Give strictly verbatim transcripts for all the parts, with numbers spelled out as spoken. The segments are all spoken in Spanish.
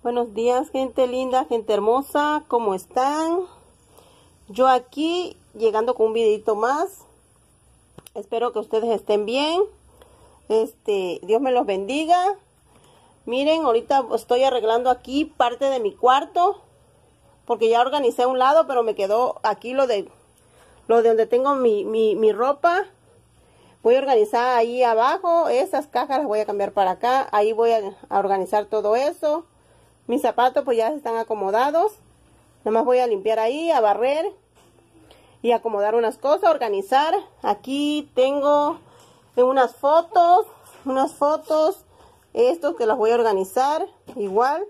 Buenos días, gente linda, gente hermosa, ¿cómo están? Yo aquí llegando con un videito más. Espero que ustedes estén bien. Este, Dios me los bendiga. Miren, ahorita estoy arreglando aquí parte de mi cuarto, porque ya organicé un lado, pero me quedó aquí lo de lo de donde tengo mi, mi, mi ropa. Voy a organizar ahí abajo, esas cajas las voy a cambiar para acá. Ahí voy a, a organizar todo eso. Mis zapatos pues ya están acomodados. Nada más voy a limpiar ahí, a barrer y acomodar unas cosas, organizar. Aquí tengo unas fotos, unas fotos, estos que las voy a organizar igual.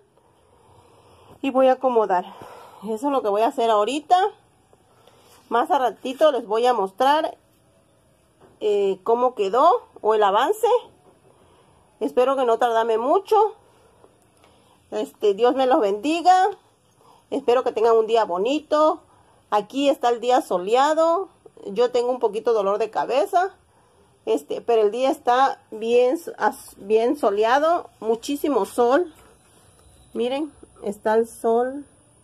Y voy a acomodar. Eso es lo que voy a hacer ahorita. Más a ratito les voy a mostrar eh, cómo quedó o el avance. Espero que no tardarme mucho. Este, Dios me los bendiga. Espero que tengan un día bonito. Aquí está el día soleado. Yo tengo un poquito de dolor de cabeza. Este, pero el día está bien, bien soleado. Muchísimo sol. Miren, está el sol.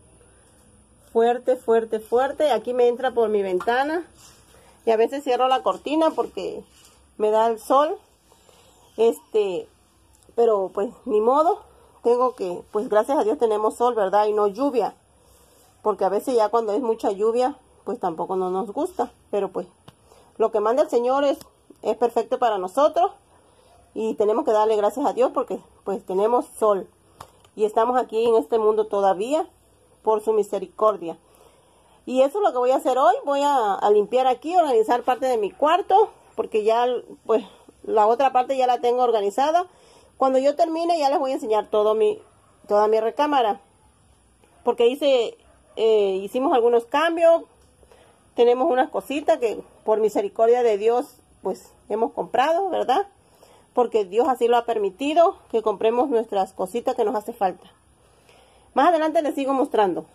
Fuerte, fuerte, fuerte. Aquí me entra por mi ventana. Y a veces cierro la cortina porque me da el sol. Este, pero pues ni modo. Tengo que, pues gracias a Dios tenemos sol, ¿verdad? Y no lluvia. Porque a veces ya cuando es mucha lluvia, pues tampoco no nos gusta. Pero pues lo que manda el Señor es, es perfecto para nosotros. Y tenemos que darle gracias a Dios porque pues tenemos sol. Y estamos aquí en este mundo todavía por su misericordia. Y eso es lo que voy a hacer hoy. Voy a, a limpiar aquí, organizar parte de mi cuarto. Porque ya, pues, la otra parte ya la tengo organizada. Cuando yo termine ya les voy a enseñar todo mi, toda mi recámara. Porque hice, eh, hicimos algunos cambios. Tenemos unas cositas que por misericordia de Dios pues hemos comprado, ¿verdad? Porque Dios así lo ha permitido, que compremos nuestras cositas que nos hace falta. Más adelante les sigo mostrando.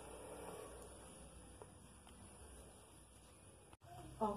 Oh.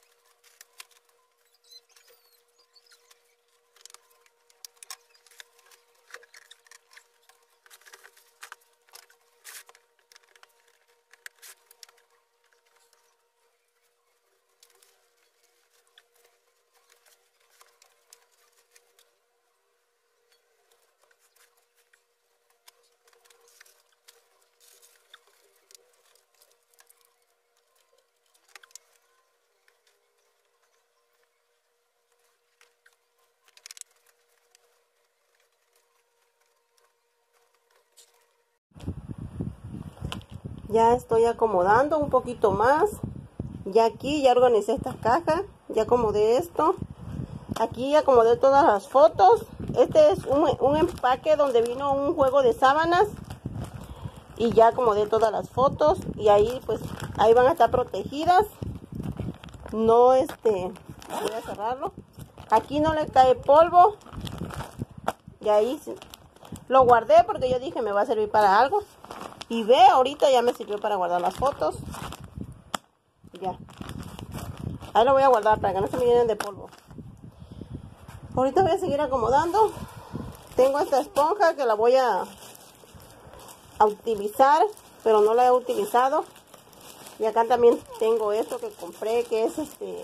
Ya estoy acomodando un poquito más. Ya aquí ya organicé estas cajas. Ya acomodé esto. Aquí acomodé todas las fotos. Este es un, un empaque donde vino un juego de sábanas. Y ya acomodé todas las fotos. Y ahí pues ahí van a estar protegidas. No este. Voy a cerrarlo. Aquí no le cae polvo. Y ahí lo guardé porque yo dije me va a servir para algo. Y ve, ahorita ya me sirvió para guardar las fotos. Ya. Ahí lo voy a guardar para que no se me llenen de polvo. Ahorita voy a seguir acomodando. Tengo esta esponja que la voy a, a utilizar, pero no la he utilizado. Y acá también tengo esto que compré, que es este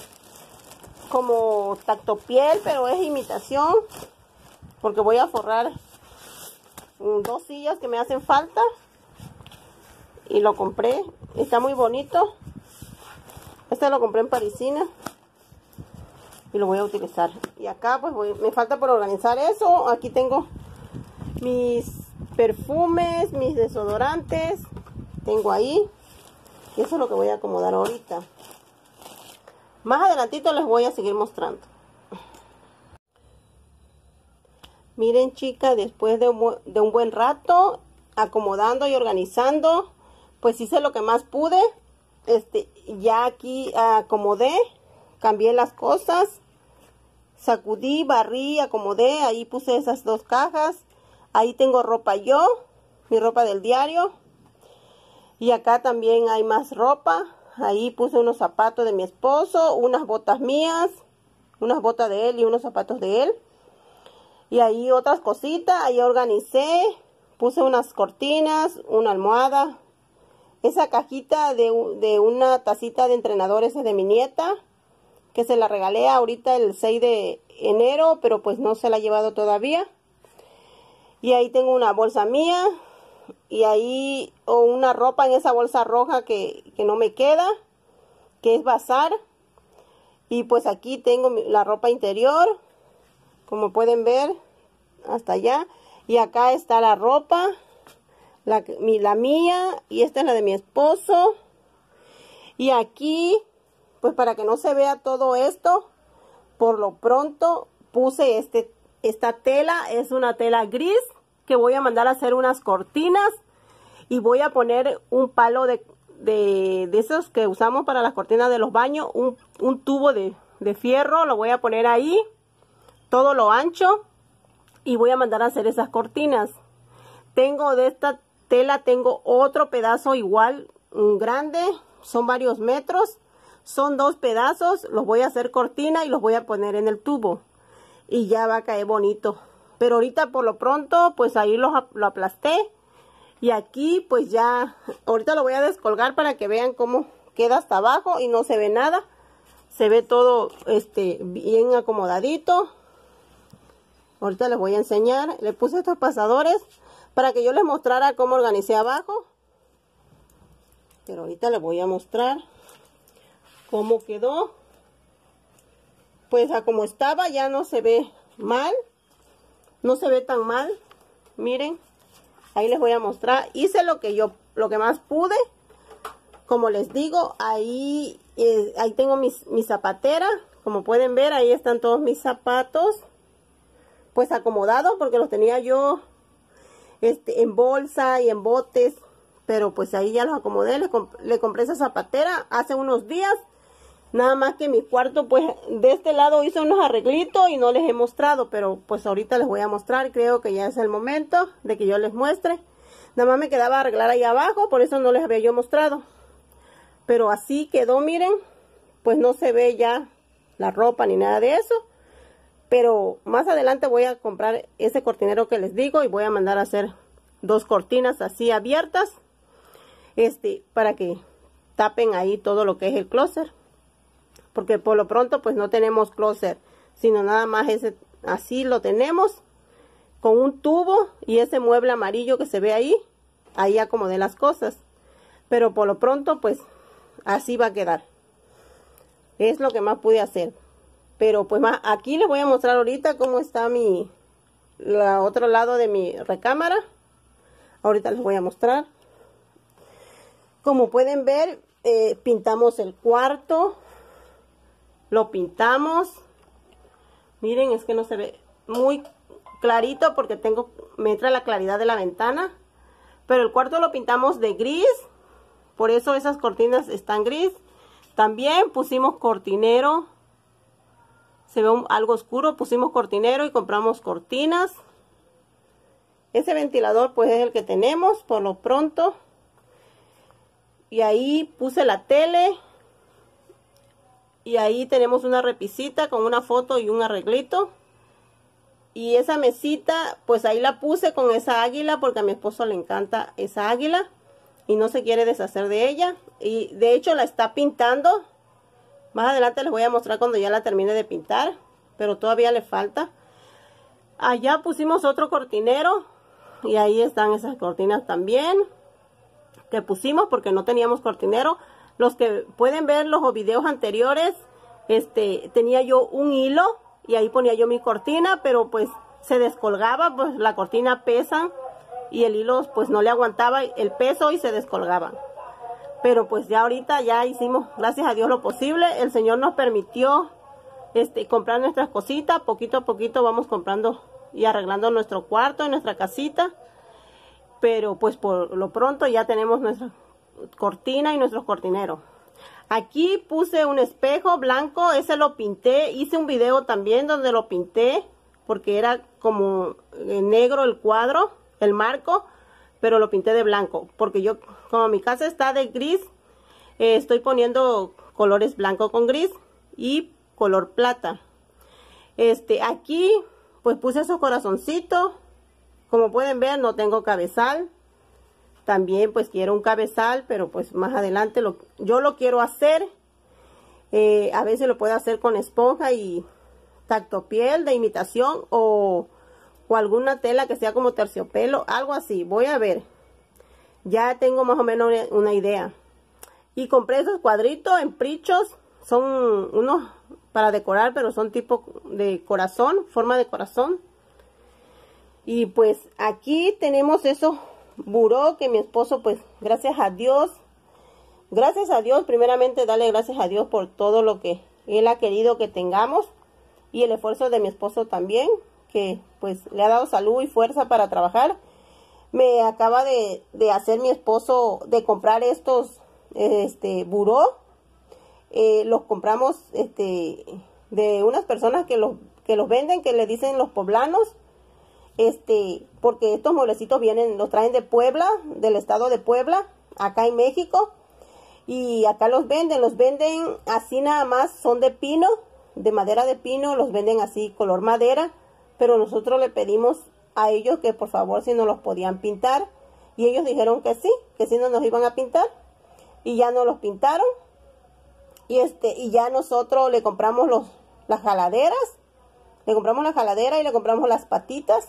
como tactopiel, pero es imitación. Porque voy a forrar dos sillas que me hacen falta. Y lo compré, está muy bonito. Este lo compré en Parisina y lo voy a utilizar. Y acá pues voy, me falta por organizar eso. Aquí tengo mis perfumes, mis desodorantes, tengo ahí. Y eso es lo que voy a acomodar ahorita. Más adelantito les voy a seguir mostrando. Miren, chicas, después de un, de un buen rato acomodando y organizando, pues hice lo que más pude. Este, ya aquí acomodé, cambié las cosas, sacudí, barrí, acomodé. Ahí puse esas dos cajas. Ahí tengo ropa yo, mi ropa del diario. Y acá también hay más ropa. Ahí puse unos zapatos de mi esposo, unas botas mías, unas botas de él y unos zapatos de él. Y ahí otras cositas, ahí organicé. puse unas cortinas, una almohada. Esa cajita de, de una tacita de entrenadores es de mi nieta, que se la regalé ahorita el seis de enero, pero pues no se la ha llevado todavía. Y ahí tengo una bolsa mía, y ahí o una ropa en esa bolsa roja que, que no me queda, que es bazar. Y pues aquí tengo la ropa interior, como pueden ver, hasta allá. Y acá está la ropa. La, mi, la mía, y esta es la de mi esposo. Y aquí, pues para que no se vea todo esto, por lo pronto puse este, esta tela. Es una tela gris que voy a mandar a hacer unas cortinas. Y voy a poner un palo de, de, de esos que usamos para las cortinas de los baños. Un, un tubo de, de fierro, lo voy a poner ahí, todo lo ancho. Y voy a mandar a hacer esas cortinas. Tengo de esta tela, tengo otro pedazo igual, un grande, son varios metros, son dos pedazos, los voy a hacer cortina y los voy a poner en el tubo y ya va a caer bonito. Pero ahorita por lo pronto pues ahí lo, lo aplasté, y aquí pues ya, ahorita lo voy a descolgar para que vean cómo queda hasta abajo y no se ve nada, se ve todo este bien acomodadito. Ahorita les voy a enseñar, le puse estos pasadores para que yo les mostrara cómo organicé abajo. Pero ahorita les voy a mostrar cómo quedó. Pues a como estaba ya no se ve mal. No se ve tan mal. Miren. Ahí les voy a mostrar. Hice lo que yo, lo que más pude. Como les digo, ahí, eh, ahí tengo mis, mi zapatera. Como pueden ver, ahí están todos mis zapatos. Pues acomodados porque los tenía yo Este, en bolsa y en botes, pero pues ahí ya los acomodé. Le, comp le compré esa zapatera hace unos días, nada más que mi cuarto pues de este lado hice unos arreglitos y no les he mostrado, pero pues ahorita les voy a mostrar. Creo que ya es el momento de que yo les muestre. Nada más me quedaba arreglar ahí abajo, por eso no les había yo mostrado, pero así quedó. Miren, pues no se ve ya la ropa ni nada de eso. Pero más adelante voy a comprar ese cortinero que les digo y voy a mandar a hacer dos cortinas así abiertas. Este, para que tapen ahí todo lo que es el closet. Porque por lo pronto pues no tenemos closet, sino nada más ese, así lo tenemos. Con un tubo y ese mueble amarillo que se ve ahí. Ahí acomodé las cosas. Pero por lo pronto pues así va a quedar. Es lo que más pude hacer. Pero pues más, aquí les voy a mostrar ahorita cómo está mi, la otro lado de mi recámara. Ahorita les voy a mostrar. Como pueden ver, eh, pintamos el cuarto. Lo pintamos. Miren, es que no se ve muy clarito porque tengo, me entra la claridad de la ventana. Pero el cuarto lo pintamos de gris. Por eso esas cortinas están gris. También pusimos cortinero. Se ve un, algo oscuro, pusimos cortinero y compramos cortinas. Ese ventilador pues es el que tenemos por lo pronto. Y ahí puse la tele. Y ahí tenemos una repisita con una foto y un arreglito. Y esa mesita pues ahí la puse con esa águila porque a mi esposo le encanta esa águila. Y no se quiere deshacer de ella. Y de hecho la está pintando. Más adelante les voy a mostrar cuando ya la termine de pintar, pero todavía le falta. Allá pusimos otro cortinero y ahí están esas cortinas también que pusimos porque no teníamos cortinero. Los que pueden ver los videos anteriores, este, tenía yo un hilo y ahí ponía yo mi cortina, pero pues se descolgaba, pues la cortina pesa y el hilo pues no le aguantaba el peso y se descolgaba. Pero pues ya ahorita ya hicimos, gracias a Dios, lo posible. El Señor nos permitió este, comprar nuestras cositas. Poquito a poquito vamos comprando y arreglando nuestro cuarto, nuestra casita. Pero pues por lo pronto ya tenemos nuestra cortina y nuestros cortineros. Aquí puse un espejo blanco, ese lo pinté. Hice un video también donde lo pinté porque era como negro el cuadro, el marco. Pero lo pinté de blanco, porque yo, como mi casa está de gris, eh, estoy poniendo colores blanco con gris y color plata. Este, aquí, pues puse esos corazoncitos, como pueden ver, no tengo cabezal. También pues quiero un cabezal, pero pues más adelante lo, yo lo quiero hacer. Eh, a veces lo puedo hacer con esponja y tactopiel de imitación o, o alguna tela que sea como terciopelo, algo así. Voy a ver. Ya tengo más o menos una, una idea. Y compré esos cuadritos en Prichos. Son unos para decorar, pero son tipo de corazón, forma de corazón. Y pues aquí tenemos esos buró que mi esposo, pues gracias a Dios, gracias a Dios, primeramente darle gracias a Dios por todo lo que Él ha querido que tengamos. Y el esfuerzo de mi esposo también, que pues le ha dado salud y fuerza para trabajar. Me acaba de, de hacer mi esposo de comprar estos este buró. Eh, los compramos este de unas personas que los que los venden, que le dicen los poblanos, este porque estos mueblecitos vienen, los traen de Puebla, del estado de Puebla, acá en México, y acá los venden, los venden así nada más, son de pino, de madera de pino, los venden así color madera, pero nosotros le pedimos a ellos que por favor si nos los podían pintar, y ellos dijeron que sí, que sí nos los iban a pintar, y ya nos los pintaron. Y este y ya nosotros le compramos los las jaladeras, le compramos la jaladera y le compramos las patitas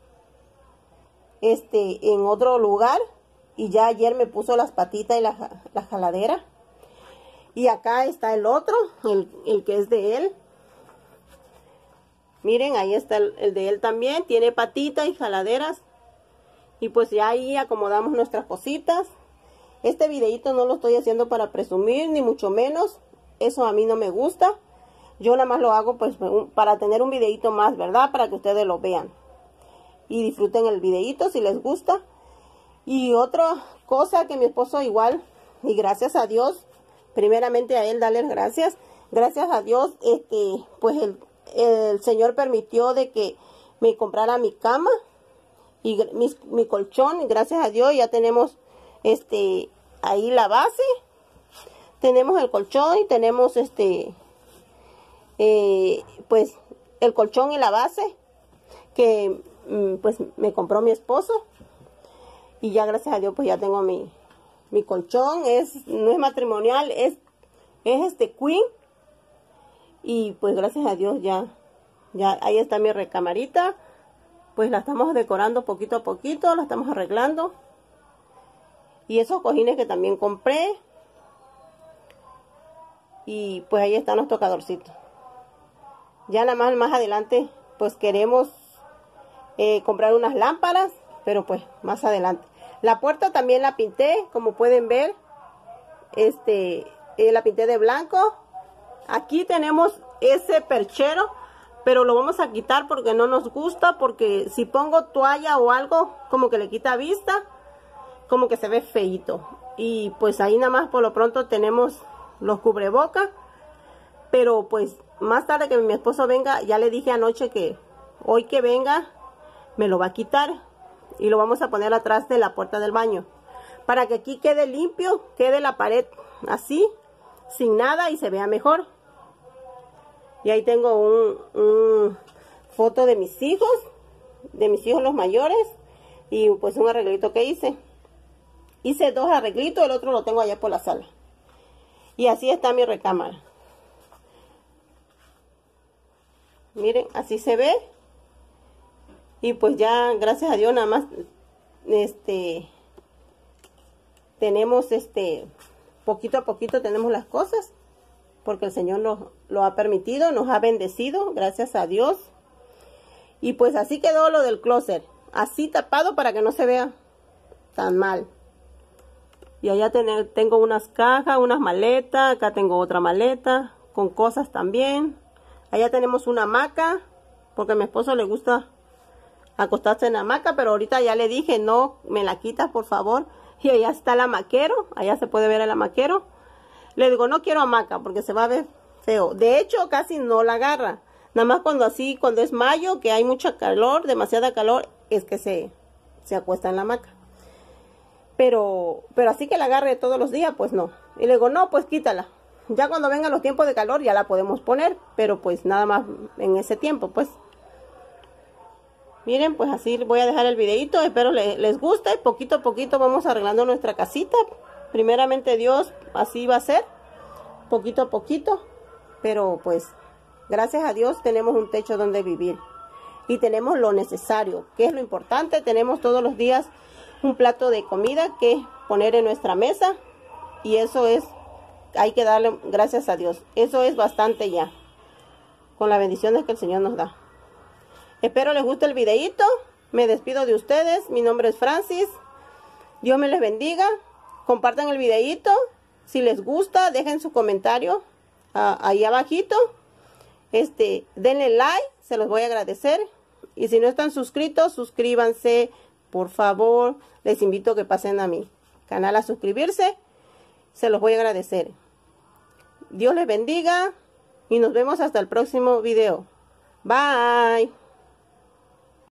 este en otro lugar, y ya ayer me puso las patitas y la, la jaladera. Y acá está el otro, el, el que es de él. Miren, ahí está el, el de él también, tiene patita y jaladeras. Y pues ya ahí acomodamos nuestras cositas. Este videito no lo estoy haciendo para presumir, ni mucho menos. Eso a mí no me gusta. Yo nada más lo hago pues para tener un videito más, ¿verdad? Para que ustedes lo vean. Y disfruten el videito si les gusta. Y otra cosa que mi esposo igual, y gracias a Dios, primeramente a él darle gracias. Gracias a Dios, este, pues el, el Señor permitió de que me comprara mi cama y mi, mi colchón. Y gracias a Dios ya tenemos este ahí la base. Tenemos el colchón y tenemos este, eh, pues el colchón y la base que pues me compró mi esposo. Y ya gracias a Dios pues ya tengo mi, mi colchón. Es, no es matrimonial, es, es este queen. Y pues gracias a Dios ya, ya ahí está mi recamarita. Pues la estamos decorando poquito a poquito, la estamos arreglando. Y esos cojines que también compré. Y pues ahí están los tocadorcitos. Ya nada más más adelante pues queremos eh, comprar unas lámparas, pero pues más adelante. La puerta también la pinté, como pueden ver. Este, eh, la pinté de blanco. Aquí tenemos ese perchero, pero lo vamos a quitar porque no nos gusta, porque si pongo toalla o algo, como que le quita vista, como que se ve feito. Y pues ahí nada más por lo pronto tenemos los cubrebocas, pero pues más tarde que mi esposo venga, ya le dije anoche que hoy que venga me lo va a quitar y lo vamos a poner atrás de la puerta del baño para que aquí quede limpio, quede la pared así sin nada y se vea mejor. Y ahí tengo un, un foto de mis hijos, de mis hijos los mayores, y pues un arreglito que hice. Hice dos arreglitos, el otro lo tengo allá por la sala. Y así está mi recámara. Miren, así se ve. Y pues ya, gracias a Dios, nada más, este, tenemos este, poquito a poquito tenemos las cosas. Porque el Señor nos lo ha permitido, nos ha bendecido, gracias a Dios. Y pues así quedó lo del closet. Así tapado para que no se vea tan mal. Y allá tener, tengo unas cajas, unas maletas. Acá tengo otra maleta con cosas también. Allá tenemos una hamaca, porque a mi esposo le gusta acostarse en la hamaca. Pero ahorita ya le dije, no, me la quitas por favor. Y allá está el hamaquero, allá se puede ver el hamaquero. Le digo, no quiero hamaca porque se va a ver feo. De hecho, casi no la agarra. Nada más cuando así, cuando es mayo, que hay mucha calor, demasiada calor, es que se, se acuesta en la hamaca. Pero, pero así que la agarre todos los días, pues no. Y le digo, no, pues quítala. Ya cuando vengan los tiempos de calor ya la podemos poner. Pero pues nada más en ese tiempo, pues. Miren, pues así voy a dejar el videito. Espero les, les guste. Poquito a poquito vamos arreglando nuestra casita. Primeramente Dios, así va a ser. Poquito a poquito. Pero pues, gracias a Dios tenemos un techo donde vivir. Y tenemos lo necesario, que es lo importante. Tenemos todos los días un plato de comida que poner en nuestra mesa. Y eso es, hay que darle gracias a Dios. Eso es bastante ya. Con las bendiciones que el Señor nos da. Espero les guste el videito. Me despido de ustedes. Mi nombre es Francis. Dios me les bendiga. Compartan el videito. Si les gusta, dejen su comentario uh, ahí abajito. Este, denle like. Se los voy a agradecer. Y si no están suscritos, suscríbanse. Por favor, les invito a que pasen a mi canal a suscribirse. Se los voy a agradecer. Dios les bendiga. Y nos vemos hasta el próximo video. Bye.